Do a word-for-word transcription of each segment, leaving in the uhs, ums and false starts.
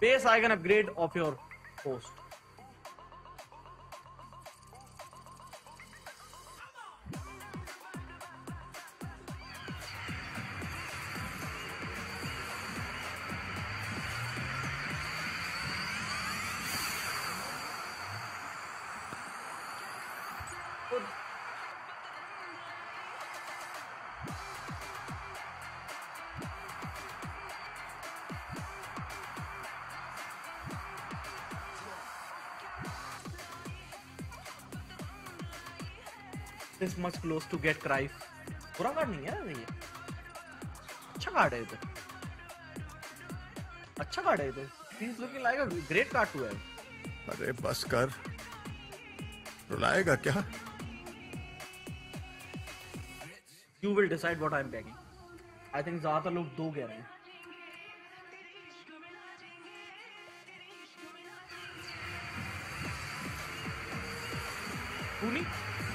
base icon upgrade of your host. This much close to get cry. बुरा card नहीं है ये, अच्छा कार्ड है ये तो, अच्छा कार्ड है ये तो. He's looking like a great card to have. अरे बस कर, रुलाएगा क्या? You will decide what I'm packing. I think ज़्यादातर लोग दो कह रहे हैं. Rooney?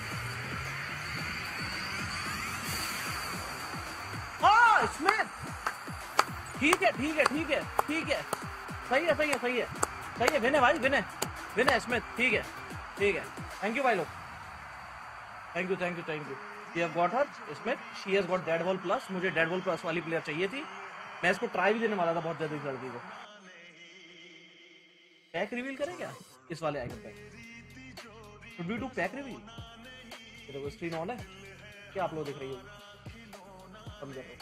हाँ, स्मिथ. ठीक है, ठीक है, ठीक है, ठीक है. सही है, सही है, सही है, सही है. विन है भाई, विन है, विन है स्मिथ. ठीक है, ठीक है. थैंक यू भाई लोग. Thank you, thank you, thank you. We have got her, Smith. She has got Dead Wall Plus. मुझे Dead Wall Plus वाली प्लेयर चाहिए थी. मैं इसको ट्राई भी देने वाला था बहुत जल्दी जल्दी को. पैक रिवील करें क्या इस वाले icon pack? Should we do pack reveal? देखो स्क्रीन ऑन है क्या? आप लोग देख रही हो? समझ रहे हो?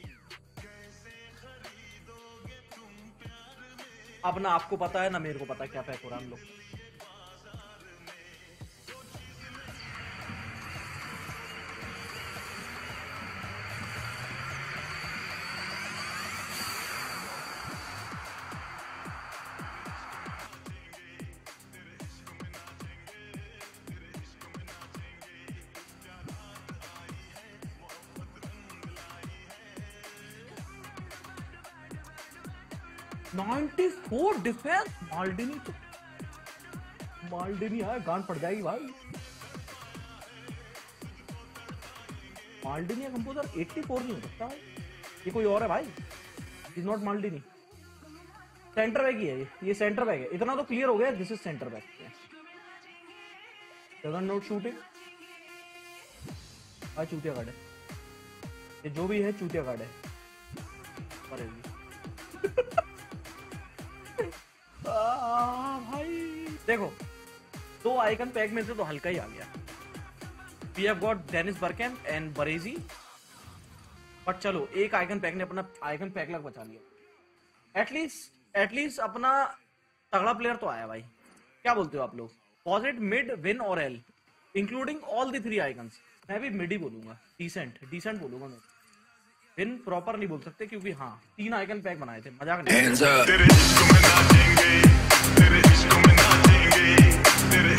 अब ना आपको पता है ना मेरे को पता है क्या पैक हो रहा है हम लोग. चौरानवे डिफेंस. माल्डिनी तो माल्डिनी है, गान पड़ जाएगी भाई. माल्डिनी का कंपोजर चौरासी नहीं हो सकता भाई. ये कोई और है भाई. Is not Maldini. Centre back ही है ये. ये सेंटर बैक है. इतना तो क्लियर हो गया. This is centre back. Doesn't not shooting. भाई चूतिया कार्ड है ये. जो भी है चूतिया कार्ड है. अरे भाई देखो, दो आइकन पैक में से तो हल्का ही आ गया. We have got Dennis Bergkamp and Baresi. But चलो, एक आइकन पैक ने अपना आइकन पैक लग बचा लिया. एटलीस्ट एटलीस्ट अपना तगड़ा प्लेयर तो आया भाई. क्या बोलते हो आप लोग? पॉजिट, मिड, विन और L, including all the three icons. मैं भी मिड ही बोलूंगा. डिसेंट डिसेंट बोलूंगा मैं. विन प्रॉपर नहीं बोल सकते क्योंकि हाँ, तीन आइकन पैक बनाए थे. मजाक नहीं.